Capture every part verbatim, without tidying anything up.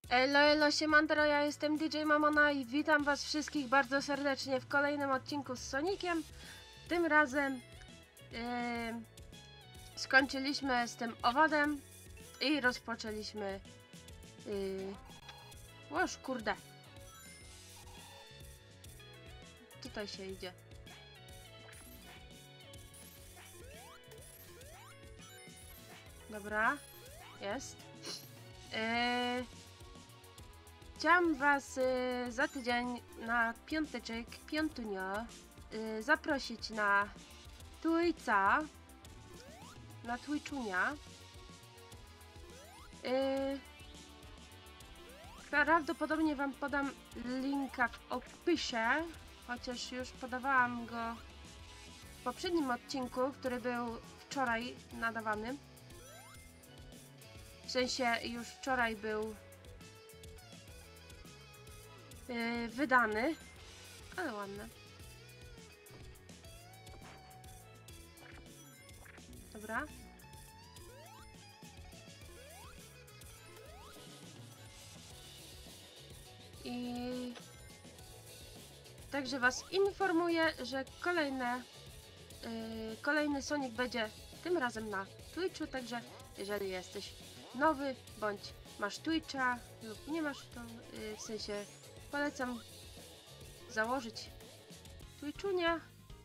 Elo, elo, siemandro, ja jestem D J Mamona i witam was wszystkich bardzo serdecznie w kolejnym odcinku z Soniciem. Tym razem yy, skończyliśmy z tym owadem i rozpoczęliśmy... Yy, łoż, kurde. Tutaj się idzie. Dobra, jest. Yy, Chciałam was y, za tydzień na piąteczek, piątunio, y, zaprosić na Twitcha, na Twitchunia. Y, prawdopodobnie wam podam linka w opisie, chociaż już podawałam go w poprzednim odcinku, który był wczoraj nadawany. W sensie już wczoraj był Yy, wydany, ale ładne. Dobra. I także was informuję, że kolejne yy, kolejny Sonic będzie tym razem na Twitchu, także jeżeli jesteś nowy, bądź masz Twitcha lub nie masz, to yy, w sensie polecam założyć Twitchunia,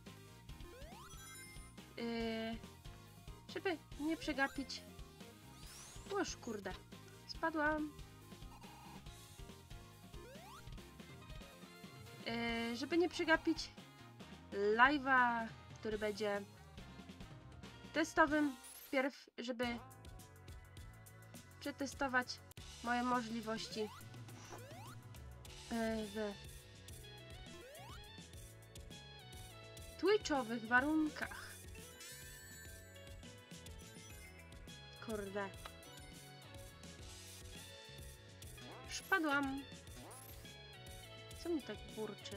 yy, żeby nie przegapić. Łoż, kurde, spadłam. Yy, żeby nie przegapić live'a, który będzie testowym, wpierw, żeby przetestować moje możliwości w twitchowych warunkach. Kurde. Szpadłam. Co mi tak burczy?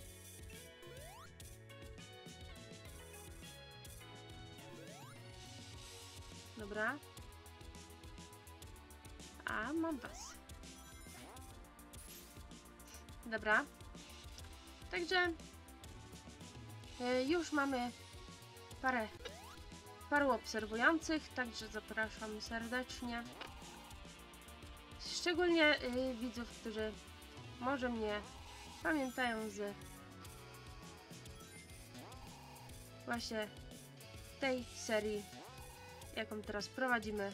Dobra. A, mam was. Dobra. Także y, już mamy parę paru obserwujących, także zapraszam serdecznie. Szczególnie y, widzów, którzy może mnie pamiętają z właśnie tej serii, jaką teraz prowadzimy.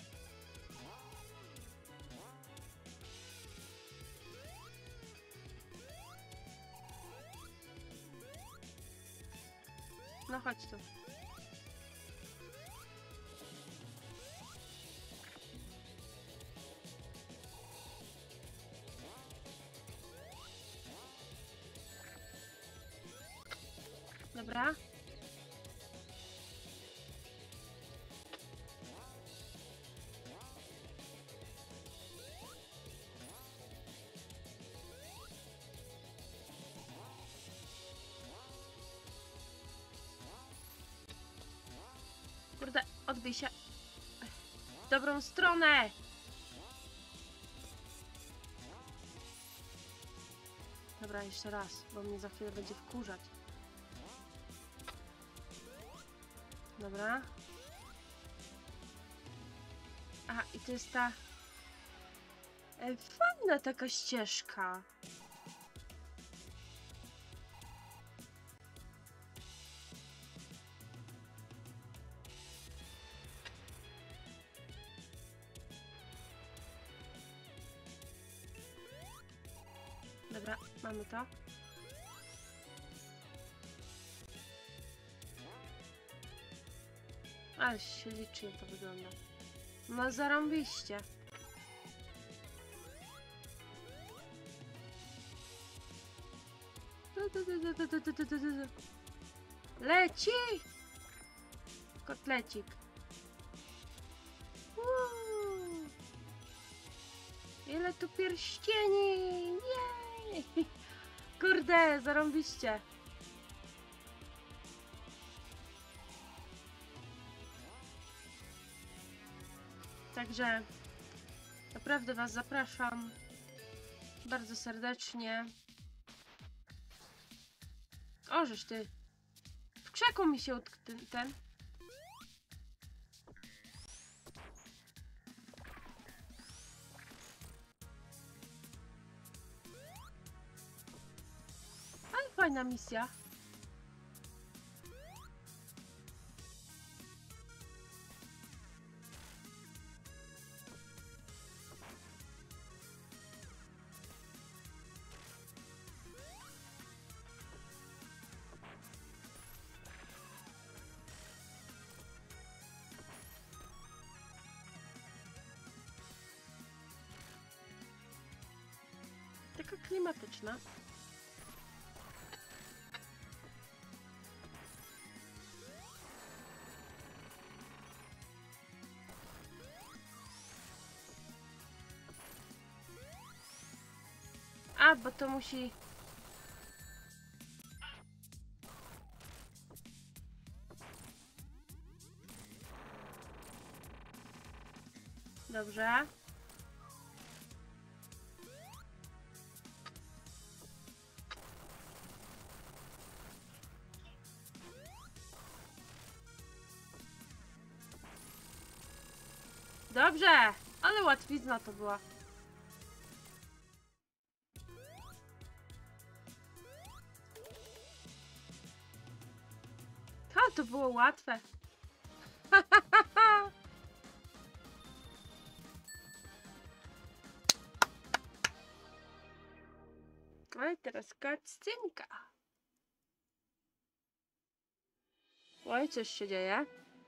No chodź tu. Dobra. Kurde, odbij się w dobrą stronę! Dobra, jeszcze raz, bo mnie za chwilę będzie wkurzać. Dobra. A, i to jest ta... E, fajna taka ścieżka. Dobra, mamy to. Ale ślicznie to wygląda. No zarąbiście. Leci! Kotlecik. Uuu. Ile tu pierścieni! Jej! Kurde, zarąbiście. Także naprawdę was zapraszam bardzo serdecznie. Ożeż ty. W krzaku mi się utkł ten, ten. Ale fajna misja. Taka klimatyczna. A, bo to musi... Dobrze. Dobrze, ale łatwizna to była. Ha, to było łatwe. No i teraz cutscenka. Oj, coś się dzieje.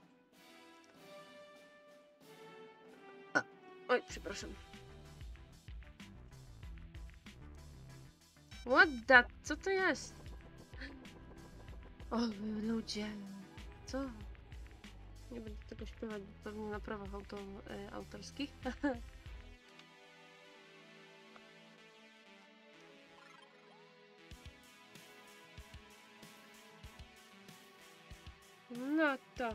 Oj, przepraszam. What the... Co to jest? O, ludzie. Co? Nie będę tego śpiewać, bo pewnie na prawach auto, e, autorskich. No to...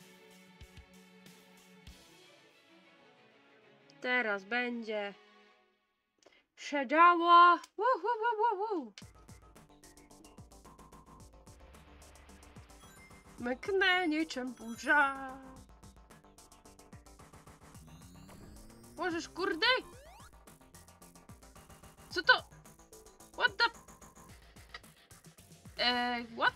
Teraz będzie... się działo! Wu, wu, wu, wu, wu. Myknę niczym burza. Możesz, kurde? Co to? What the... Eee, what?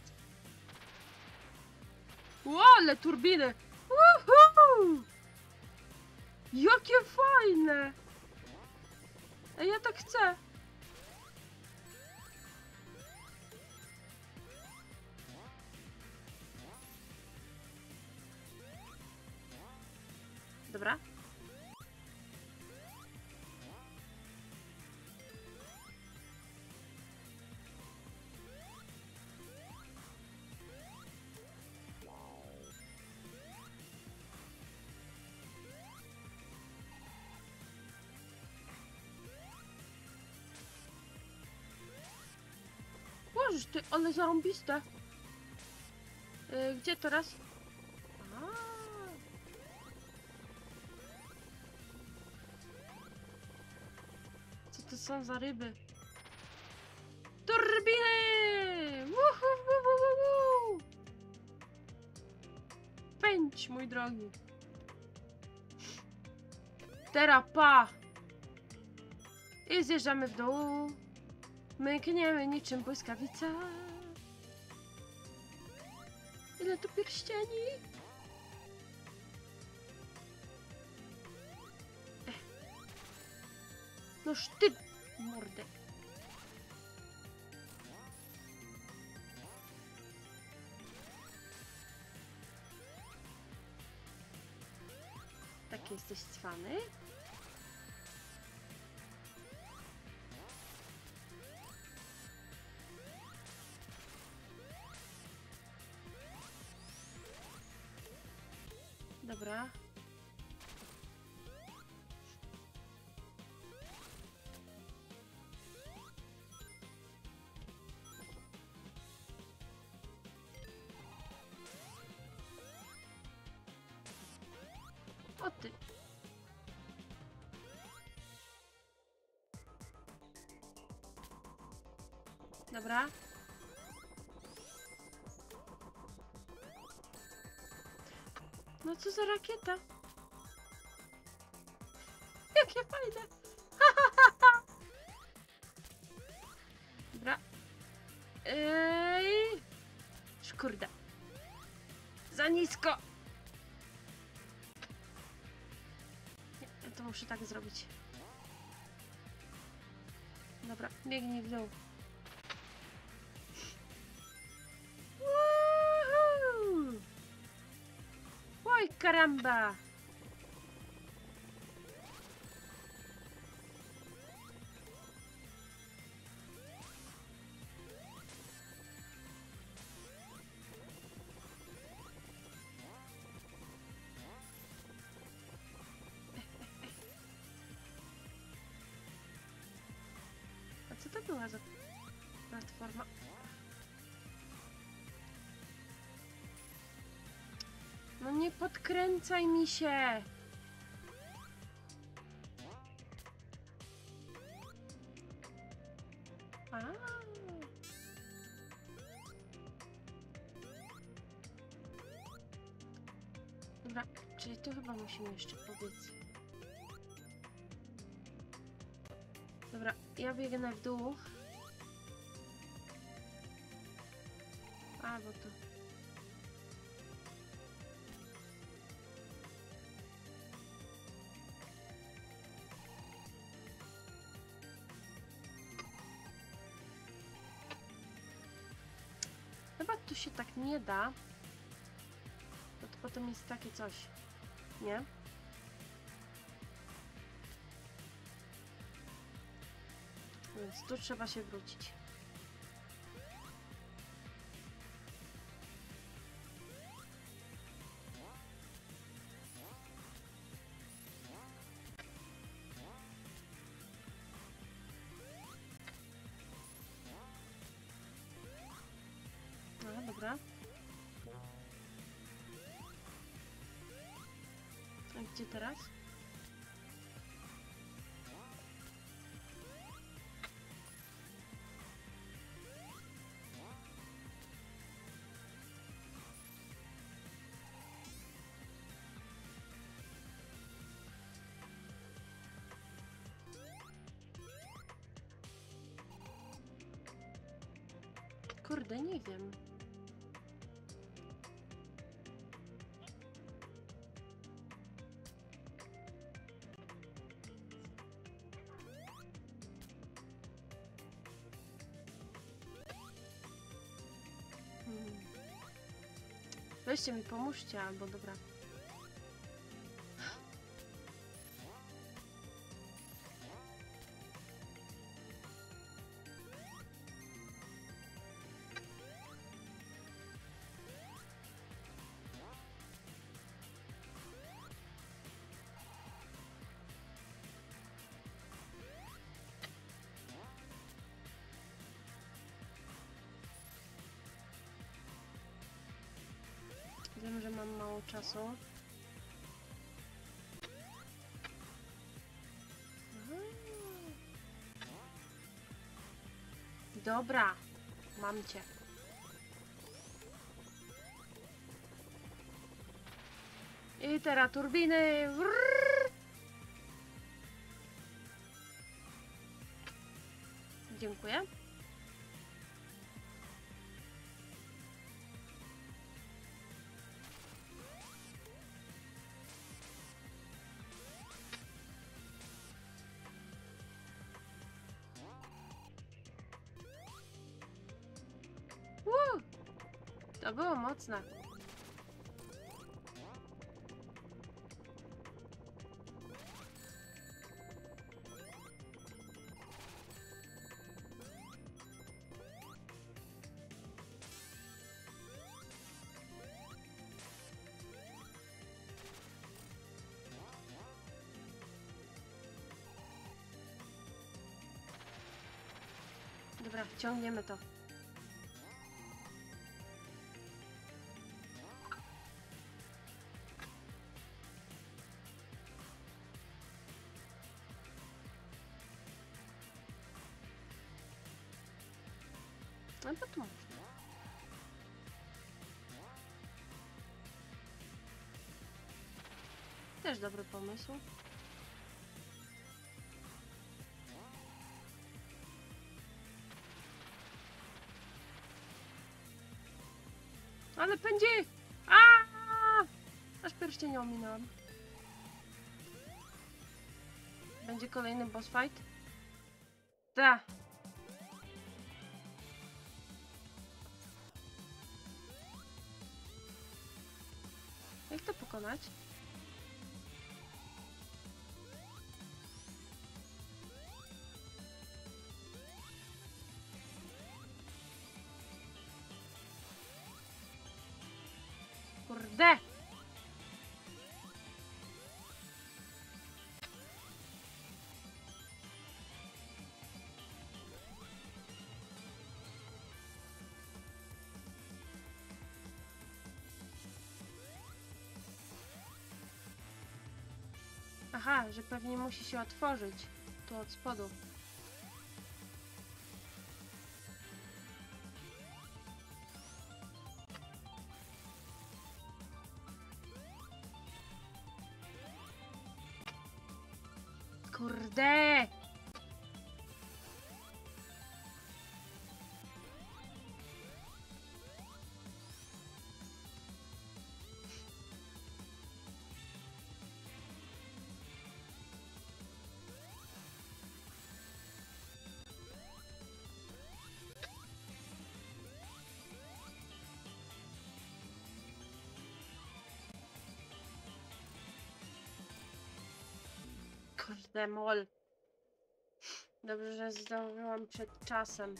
Ło, ale turbiny! Woohoo! Jakie fajne! Ej, ja tak chcę. Dobra. Boże, ty, ale zarąbiste. Yy, gdzie teraz? A. Co to są za ryby? Turbiny! Wuhu, wu, wu, wu, wu. Pędź, mój drogi. Teraz pa! I zjeżdżamy w dół. Mykniemy niczym błyskawica. Ile tu pierścieni? Ech. Noż ty, mordek. Taki jesteś cwany? Dobra. O ty. Dobra. No co za rakieta? Jakie fajne! Dobra. Ej! Szkurde. Za nisko! Nie, ja to muszę tak zrobić. Dobra, biegnij w dół. Woohoo! Oj, karamba! A co to była za platforma? No nie podkręcaj mi się! A. Dobra, czyli tu chyba musimy jeszcze pobiec. Dobra, ja biegnę w dół. A, bo tu. Chyba tu się tak nie da. Bo to potem jest takie coś. Nie? Więc tu trzeba się wrócić. No, dobra. A gdzie teraz? Kurde, nie wiem. Hmm. Weźcie mi, pomóżcie, albo dobra. Wiem, że mam mało czasu. Dobra, mam cię. I teraz turbiny. Wrrr. Dziękuję. Woo! To było mocne. Dobra, ciągniemy to. No bo tu można. Też dobry pomysł. Ale pędzi! Aaaa! Aż pierścienia ominęłam. Będzie kolejny boss fight? Da! Jak to pokonać? Kurde! Aha, że pewnie musi się otworzyć. Tu od spodu. Kurde! Kurde mol. Dobrze, że zdążyłam przed czasem.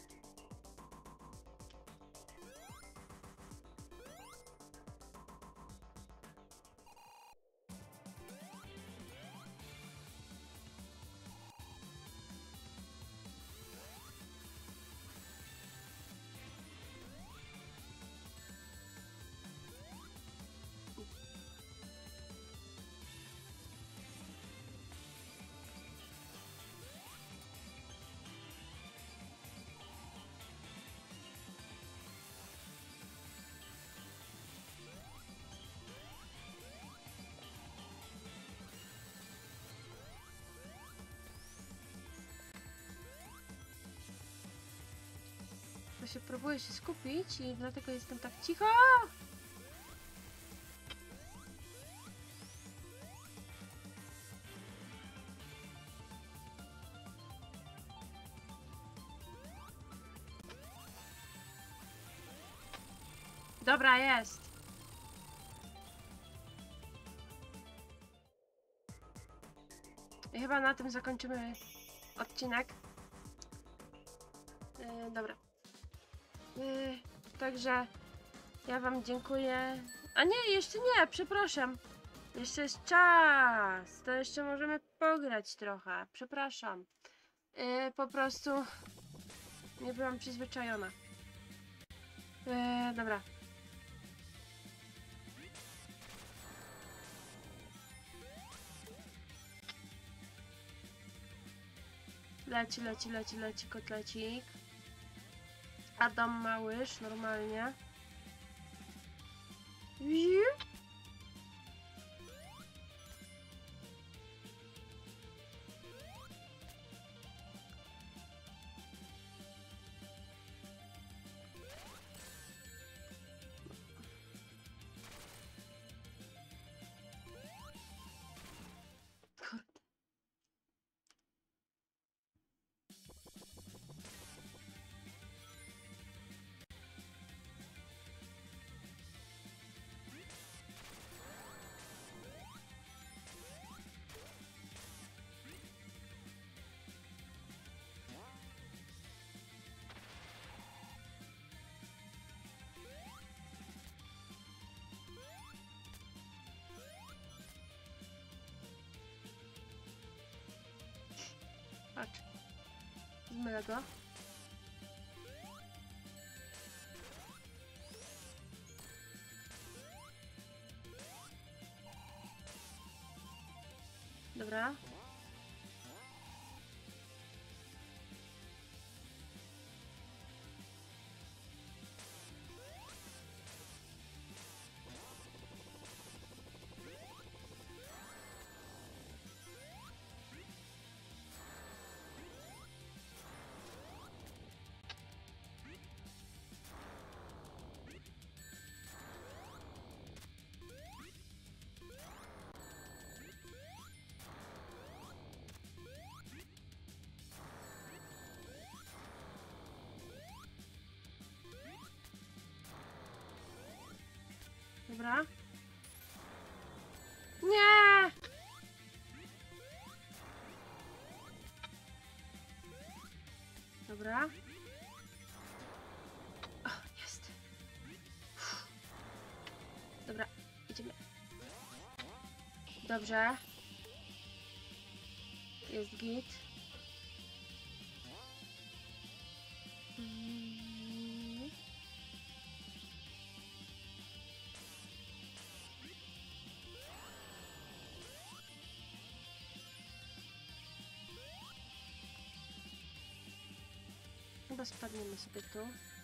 Bo się próbuję się skupić i dlatego jestem tak cicho. Dobra, jest. I chyba na tym zakończymy odcinek. Yy, dobra. Yy, także ja wam dziękuję. A nie, jeszcze nie, przepraszam. Jeszcze jest czas. To jeszcze możemy pograć trochę. Przepraszam. Yy, po prostu nie byłam przyzwyczajona. Yy, dobra. Leci, leci, leci, leci kotlecik. Adam Małysz, normalnie. Patrz. Zmylę go. Dobra. Dobra. Nie! Dobra. O, jest. Uff. Dobra, idziemy. Dobrze. Jest git. Mm. Chyba spadniemy sobie tu.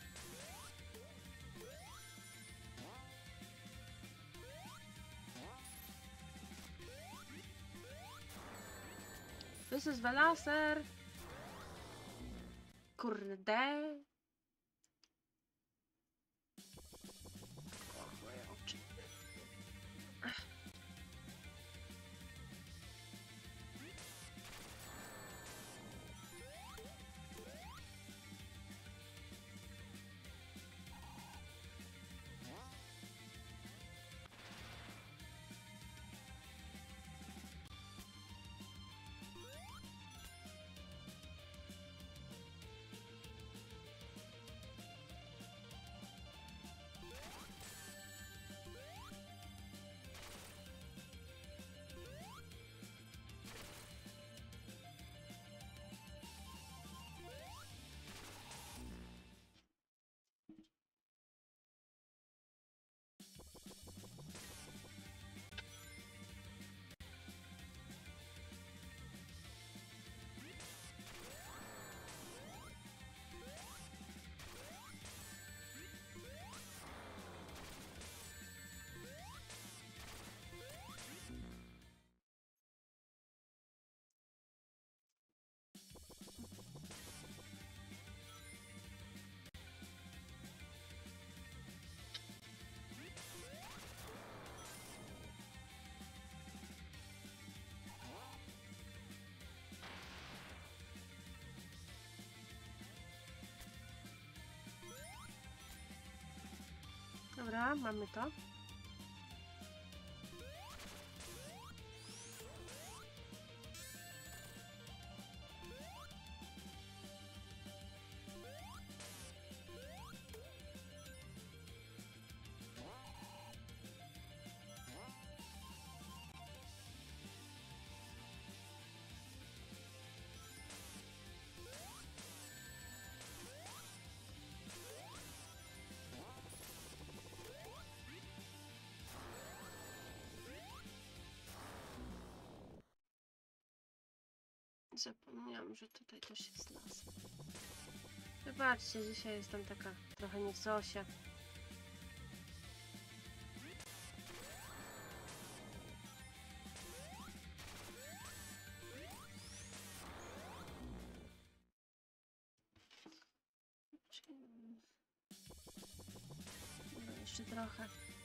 This is the laser. Kurde. O, moje oczy. Ach. Dobra, mamy to. Zapomniałam, że tutaj też jest las. Wybaczcie, dzisiaj jestem taka trochę nie w sosie. No, jeszcze trochę.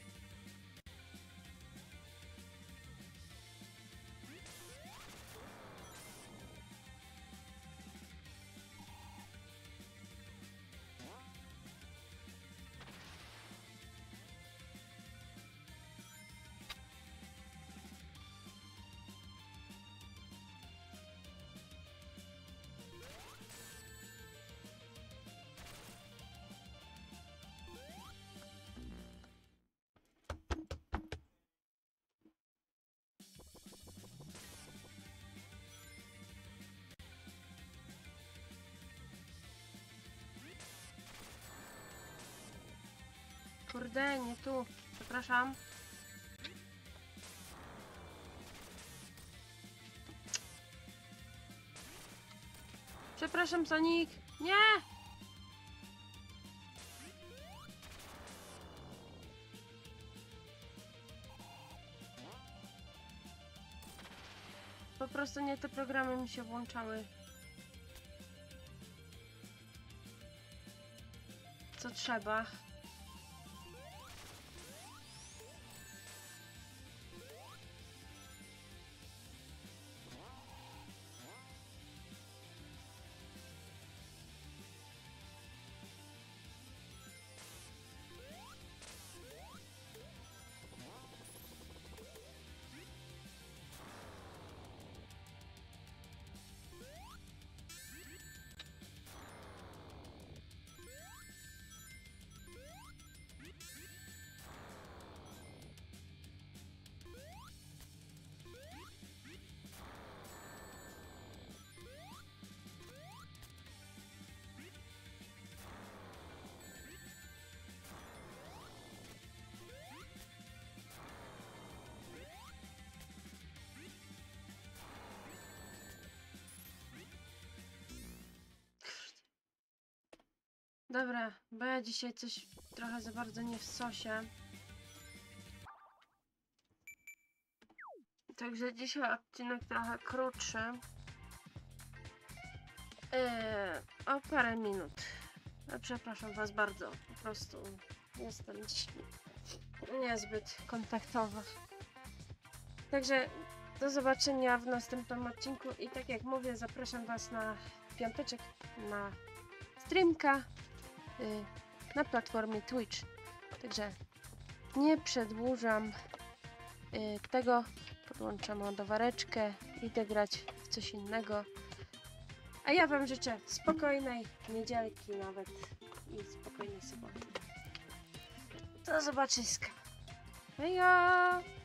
Kurde, nie tu. Przepraszam. Przepraszam, Sonic. Nie! Po prostu nie te programy mi się włączały. Co trzeba. Dobra, bo ja dzisiaj coś trochę za bardzo nie w sosie. Także dzisiaj odcinek trochę krótszy. Yy, o parę minut. No, przepraszam was bardzo. Po prostu jestem dziś niezbyt kontaktowa. Także do zobaczenia w następnym odcinku i tak jak mówię, zapraszam was na piąteczek na streamka yy, na platformie Twitch. Także nie przedłużam yy, tego. Podłączam ładowareczkę, idę grać w coś innego. A ja wam życzę spokojnej niedzielki nawet i spokojnej soboty. Do zobaczyska. Hejo!